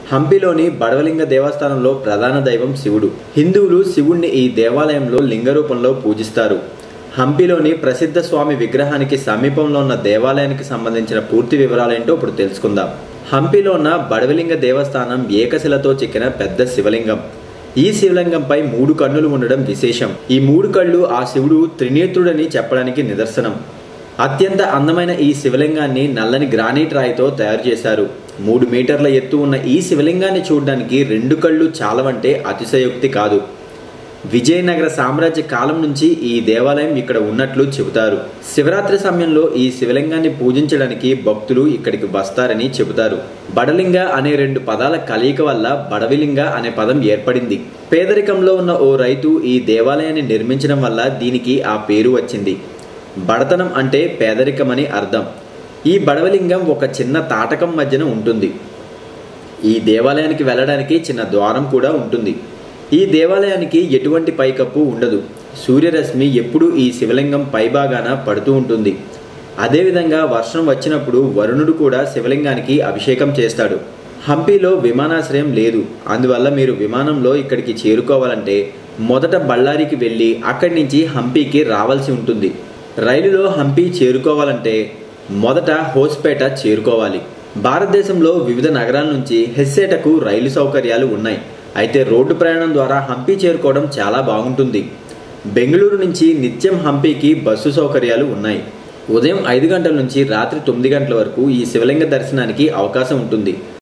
హంపిలోని బడవలింగ దేవస్థానంలో ప్రధాన దైవం శివుడు. హిందువులు శివుణ్ణి ఈ దేవాలయంలో లింగ రూపంలో పూజిస్తారు. హంపిలోని ప్రసిద్ధ స్వామి విగ్రహానికి సమీపంలో ఉన్న దేవాలయానికి సంబంధించిన పూర్తి వివరాలేంటో ఇప్పుడు తెలుసుకుందాం. హంపిలో ఉన్న బడవలింగ దేవస్థానం ఏకశిలతో చెక్కిన పెద్ద శివలింగం. ఈ శివలింగంపై 3 కన్నులు ఉండడం విశేషం. ఈ 3 కళ్ళు ఆ శివుడు త్రినేత్రుడని చెప్పడానికి నిదర్శనం. అత్యంత అందమైన ఈ శివలింగాన్ని నల్లని గ్రానైట్ రాయితో తయారు చేశారు. 3 మీటర్ల ఎత్తు ఉన్న ఈ శివలింగాన్ని చూడడానికి 2 కళ్ళు చాలవంటే అతిశయోక్తి కాదు. విజయనగర సామ్రాజ్య కాలం నుంచి ఈ దేవాలయం ఇక్కడ ఉన్నట్లు చెబుతారు. శివరాత్రి సమయంలో ఈ శివలింగాన్ని పూజించడానికి భక్తులు ఇక్కడికి వస్తారని చెబుతారు. బడలింగ అనే 2 పదాల కలయిక వల్ల బడవిలింగ అనే పదం ఏర్పడింది. పేదరికంలో ఉన్న ఓ రైతు ఈ దేవాలయాన్ని నిర్మించడం వల్ల దీనికి ఆ పేరు వచ్చింది. బడతనం అంటే పేదరికమని అర్థం. ఈ బడవలింగం ఒక చిన్న తాటకం మధ్యన ఉంటుంది. ఈ దేవాలయానికి వెళ్ళడానికి చిన్న ద్వారం కూడా ఉంటుంది. ఈ దేవాలయానికి ఎటువంటి పైకప్పు ఉండదు. సూర్యరశ్మి ఎప్పుడూ ఈ శివలింగం పైభాగాన పడుతూ ఉంటుంది. అదేవిధంగా వర్షం వచ్చినప్పుడు వరుణుడు కూడా శివలింగానికి అభిషేకం చేస్తాడు. హంపిలో విమానాశ్రయం లేదు. అందువల్ల మీరు విమానంలో ఇక్కడికి చేరుకోవాలంటే మొదట బళ్ళారికి వెళ్ళి అక్కడి నుంచి హంపికి రావాల్సి ఉంటుంది. రైలులో హంపి చేరుకోవాలంటే మొదట హోస్పేట చేరుకోవాలి. భారతదేశంలో వివిధ నగరాల నుంచి హెస్సేటకు రైలు సౌకర్యాలు ఉన్నాయి. అయితే రోడ్డు ప్రయాణం ద్వారా హంపి చేరుకోవడం చాలా బాగుంటుంది. బెంగళూరు నుంచి నిత్యం హంపికి బస్సు సౌకర్యాలు ఉన్నాయి. ఉదయం 5 గంటల నుంచి రాత్రి 9 గంటల వరకు ఈ శివలింగ దర్శనానికి అవకాశం ఉంటుంది.